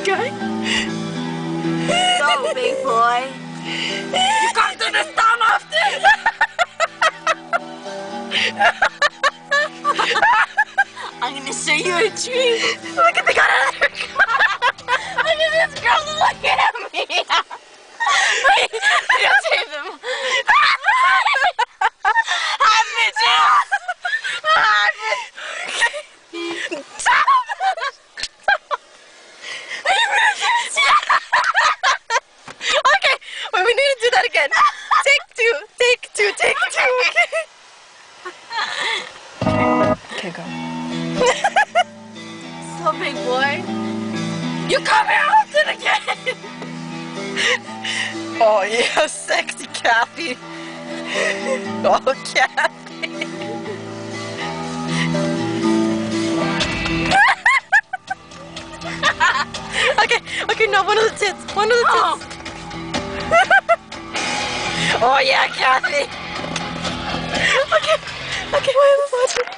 guy. So, big boy. You come to this town often. I'm gonna show you a treat. Look at the guy. Look at this girl looking at me. Wait, don't save them. Hi, bitches. Hi, bitches. Stop. Okay, wait, we need to do that again. Take two. Okay, go. So, big boy. You come here often again. Oh yeah, sexy Kathy. Oh, Kathy. Okay, now one of the tits. Oh yeah, Kathy. Okay, wait, let's watch it.